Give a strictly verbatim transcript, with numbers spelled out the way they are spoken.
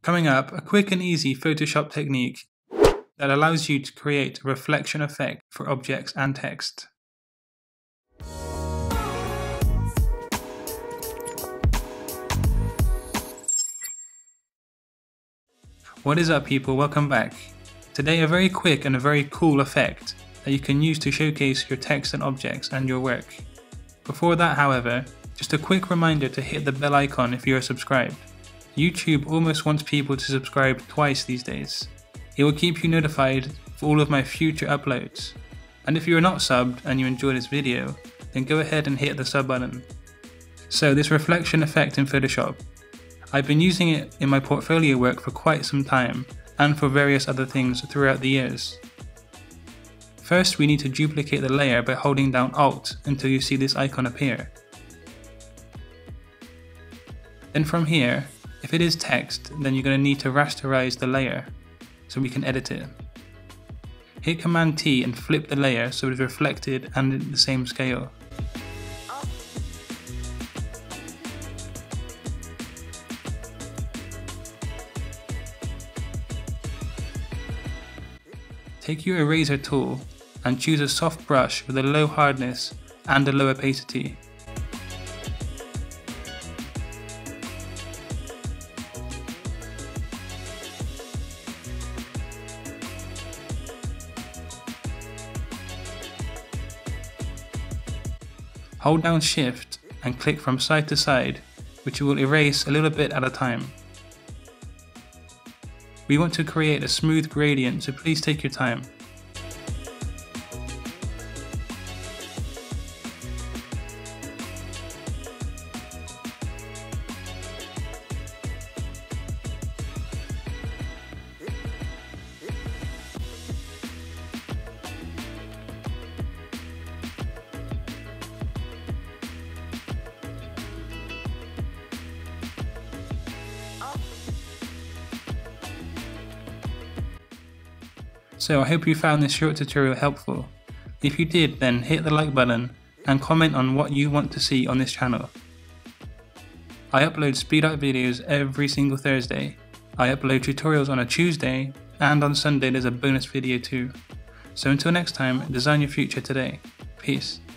Coming up, a quick and easy Photoshop technique that allows you to create a reflection effect for objects and text. What is up, people? Welcome back. Today, a very quick and a very cool effect that you can use to showcase your text and objects and your work. Before that, however, just a quick reminder to hit the bell icon if you are subscribed. YouTube almost wants people to subscribe twice these days. It will keep you notified for all of my future uploads. And if you are not subbed and you enjoy this video, then go ahead and hit the sub button. So this reflection effect in Photoshop, I've been using it in my portfolio work for quite some time and for various other things throughout the years. First, we need to duplicate the layer by holding down Alt until you see this icon appear. Then from here, if it is text, then you're going to need to rasterize the layer so we can edit it. Hit Command T and flip the layer so it is reflected and in the same scale. Take your eraser tool and choose a soft brush with a low hardness and a low opacity. Hold down Shift and click from side to side, which will erase a little bit at a time. We want to create a smooth gradient, so please take your time. So I hope you found this short tutorial helpful. If you did, then hit the like button and comment on what you want to see on this channel. I upload speed art videos every single Thursday. I upload tutorials on a Tuesday, and on Sunday there's a bonus video too. So until next time, design your future today. Peace.